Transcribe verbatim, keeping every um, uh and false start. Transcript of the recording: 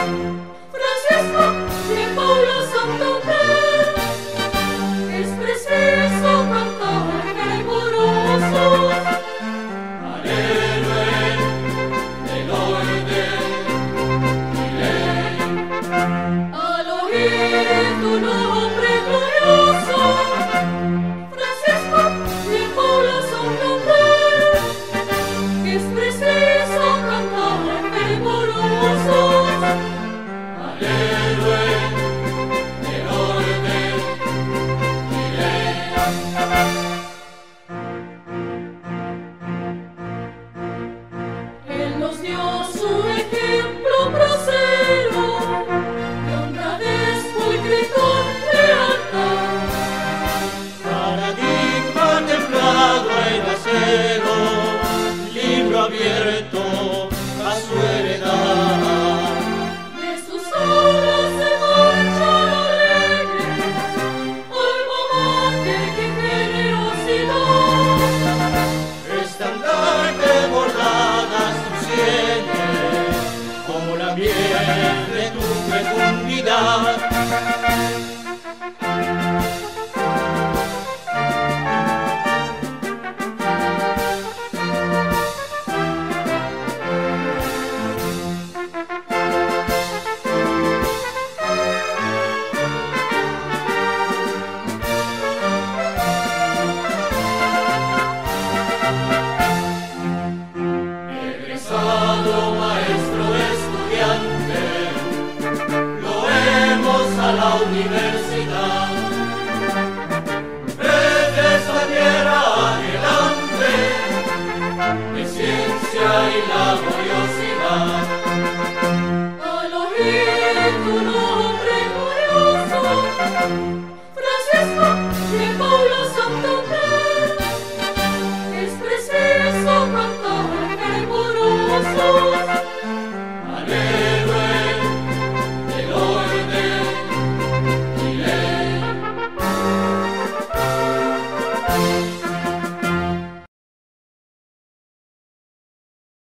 Francisco de Paula Santander, es preciso cantar fervorosos al héroe del orden y ley. Al oír tu nombre glorioso, Francisco de Paula Santander, es preciso cantar fervorosos al héroe del orden y ley. Él nos dio su ejemplo grosero de honradez, pulcritud, lealtad. Paradigma templado en acero, libro abierto a su heredad. De sus obras se marchan alegres, alma mater, qué generosidad. Estandarte bordadas tus sienes, como la miel de tu fecundidad. Egresado maestro estudiante, lo hemos a la universidad. Desde esta tierra adelante, de ciencia y la gloriosidad. Al oír tu nombre glorioso,